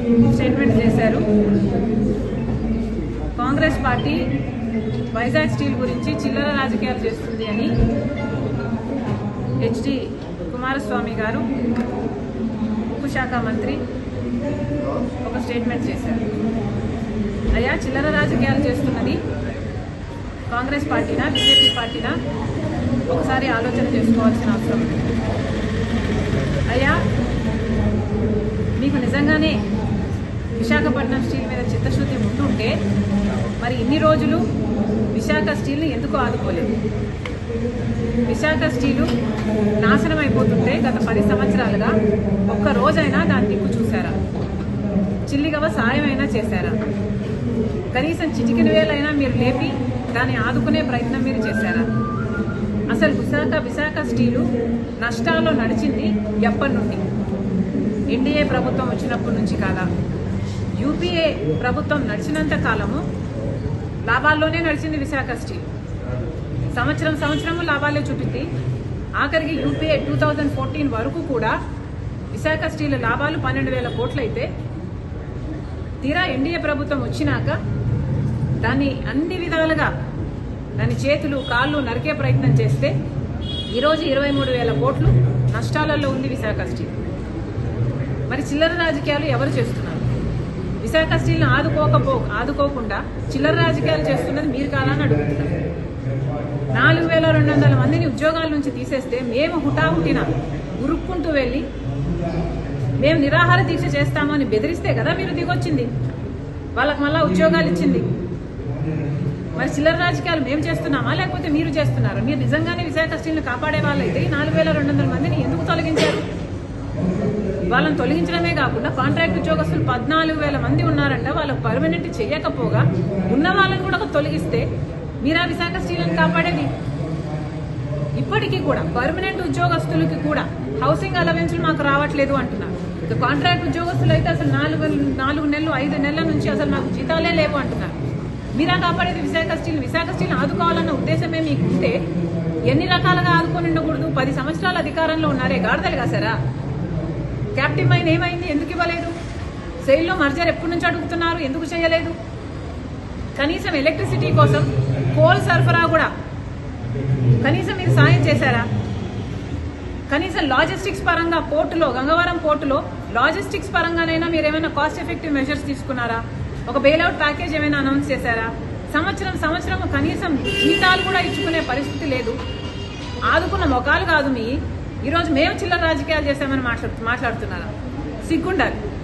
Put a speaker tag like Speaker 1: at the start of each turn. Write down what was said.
Speaker 1: Statement చేశారు. Congress party Vizag steel గురించి చిల్లర రాజకీయాలు చేస్తుంది అని హెచ్డి కుమారస్వామి గారు ఉక్కు శాఖ మంత్రి ఒక స్టేట్మెంట్ చేశారు. అయ్యా, చిల్లర రాజకీయాలు చేస్తున్నది కాంగ్రెస్ పార్టీనా బీజేపీ పార్టీనా ఒకసారి ఆలోచన చేసుకోవాల్సిన అవసరం ఉంది. అయ్యా, మీకు నిజంగానే విశాఖపట్నం స్టీల్ మీద చిత్తశుద్ధి ఉంటుంటే మరి ఇన్ని రోజులు విశాఖ స్టీల్ని ఎందుకు ఆదుకోలేదు? విశాఖ స్టీలు నాశనం అయిపోతుంటే గత 10 సంవత్సరాలుగా ఒక్క రోజైనా దాని దిక్కు చూశారా? చిల్లిగవ సాయమైనా చేశారా? కనీసం చిటికిన వేలైనా మీరు లేపి దాన్ని ఆదుకునే ప్రయత్నం మీరు చేశారా? అసలు విశాఖ స్టీలు నష్టాల్లో నడిచింది ఎప్పటి నుండి? ఎన్డీఏ ప్రభుత్వం వచ్చినప్పటి నుంచి కాదా? యూపీఏ ప్రభుత్వం నడిచినంత కాలము లాభాల్లోనే నడిచింది విశాఖ స్టీల్. సంవత్సరము లాభాలే చూపింది. ఆఖరికి యూపీఏ 2014 వరకు కూడా విశాఖ స్టీల్ లాభాలు 12,000 కోట్లు అయితే తీరా ఎన్డీఏ ప్రభుత్వం వచ్చినాక దాన్ని అన్ని విధాలుగా దాని చేతులు కాళ్ళు నరికే ప్రయత్నం చేస్తే ఈరోజు 23,000 కోట్లు నష్టాలలో ఉంది విశాఖ స్టీల్. మరి చిల్లర రాజకీయాలు ఎవరు చేస్తున్నారు? విశాఖ స్టీల్ని ఆదుకోకుండా చిల్లర రాజకీయాలు చేస్తున్నది మీరు కాదని అడుగుతున్నారు. 4,200 మందిని ఉద్యోగాల నుంచి తీసేస్తే మేము హుటాహుటిన ఉరుక్కుంటూ వెళ్ళి మేము నిరాహార దీక్ష చేస్తామని బెదిరిస్తే కదా మీరు దిగొచ్చింది. వాళ్ళకి మళ్ళా ఉద్యోగాలు ఇచ్చింది. మరి చిల్లర రాజకీయాలు మేము చేస్తున్నామా లేకపోతే మీరు చేస్తున్నారా? మీరు నిజంగానే విశాఖ స్టీల్ని కాపాడే వాళ్ళైతే 4,200 మందిని ఎందుకు తొలగించారు? వాళ్ళని తొలగించడమే కాకుండా కాంట్రాక్ట్ ఉద్యోగస్తులు 14,000 మంది ఉన్నారంట. వాళ్ళకు పర్మనెంట్ చేయకపోగా ఉన్న వాళ్ళని కూడా తొలగిస్తే మీరా విశాఖ స్టీల్ని కాపాడేది? ఇప్పటికీ కూడా పర్మనెంట్ ఉద్యోగస్తులకి కూడా హౌసింగ్ అలవెన్స్లు మాకు రావట్లేదు అంటున్నారు. ఇక కాంట్రాక్ట్ ఉద్యోగస్తులు అయితే అసలు 4 నెలలు 5 నెలల నుంచి అసలు మాకు జీతాలే లేవు అంటున్నారు. మీరా కాపాడేది విశాఖ స్టీల్. విశాఖ స్టీల్ ఆదుకోవాలన్న ఉద్దేశమే మీకు ఉంటే ఎన్ని రకాలుగా ఆదుకొని ఉండకూడదు? 10 సంవత్సరాల అధికారంలో ఉన్నారే, గాడిదలు కాసారా? క్యాప్టివ్ మైన్ ఏమైంది? ఎందుకు ఇవ్వలేదు? సెయిల్లో మర్జర్ ఎప్పటి నుంచి అడుగుతున్నారు, ఎందుకు చేయలేదు? కనీసం ఎలక్ట్రిసిటీ కోసం కోల్ సరఫరా కూడా కనీసం మీరు సాయం చేశారా? కనీసం లాజిస్టిక్స్ పరంగా పోర్టులో, గంగవరం పోర్టులో లాజిస్టిక్స్ పరంగానైనా మీరు ఏమైనా కాస్ట్ ఎఫెక్టివ్ మెజర్స్ తీసుకున్నారా? ఒక బెయిల్అవుట్ ప్యాకేజ్ ఏమైనా అనౌన్స్ చేశారా? సంవత్సరం కనీసం జీతాలు కూడా ఇచ్చుకునే పరిస్థితి లేదు. ఆదుకున్న మొఖాలు కాదు మీ. ఈరోజు మేము చిల్లర రాజకీయాలు చేశామని మాట్లాడుతున్నారా? సిగ్గుండాలి.